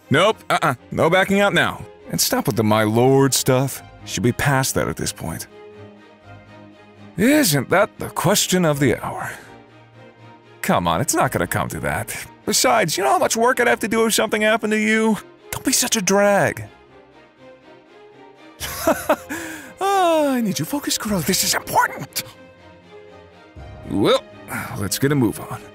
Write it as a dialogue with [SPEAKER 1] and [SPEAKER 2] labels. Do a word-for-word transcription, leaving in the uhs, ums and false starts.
[SPEAKER 1] Nope, uh-uh, no backing out now. And stop with the my lord stuff. Should be past that at this point. Isn't that the question of the hour? Come on, it's not gonna come to that. Besides, you know how much work I'd have to do if something happened to you? Don't be such a drag. Oh, I need you focused growth. This is important. Well, let's get a move on.